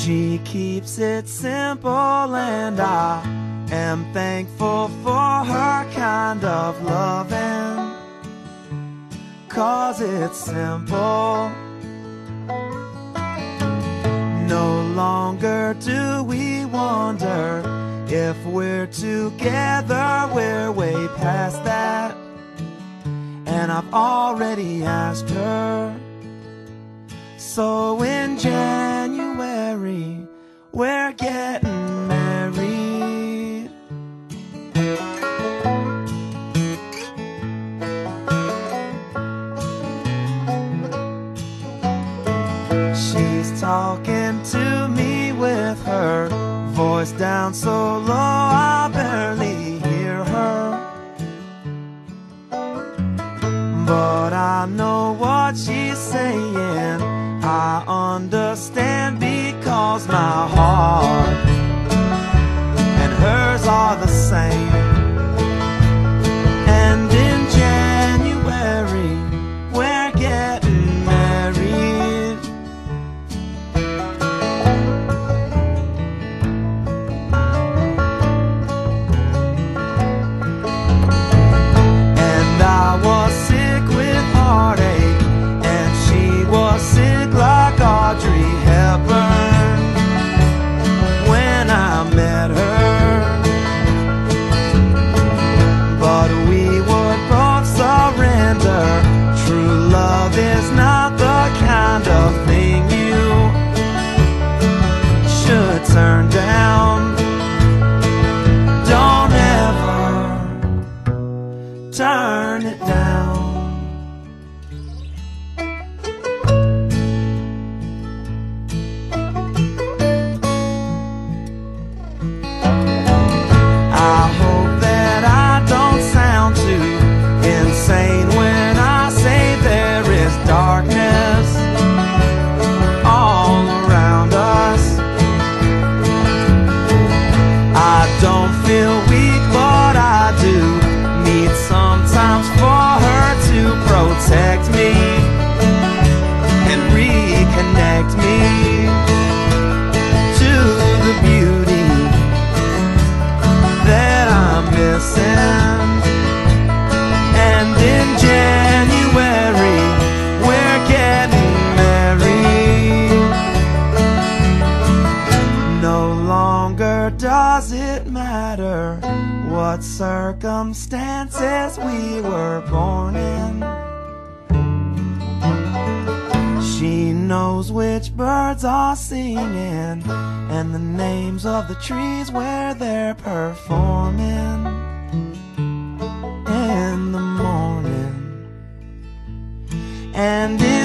She keeps it simple, and I am thankful for her kind of loving, 'cause it's simple. No longer do we wonder if we're together, we're way past that. And I've already asked her. So in January, we're getting married. She's talking to me with her voice down so low I barely hear her. But I know what she's saying, I understand, because my heart and hers are the same. And in January, we're getting married. And I was sick with heartache, and she was sick like Audrey Hepburn when I met her. But we would both surrender. True love is not the kind of thing you should turn down. Don't ever turn it down. I hope that I don't sound too insane when I say there is darkness all around us. I don't feel weak, but I do need sometimes for her to protect me and reconnect me to the beauty that I'm missing. And in January, we're getting married. No longer does it matter what circumstances we were born in. She knows which birds are singing and the names of the trees where they're performing in the morning. And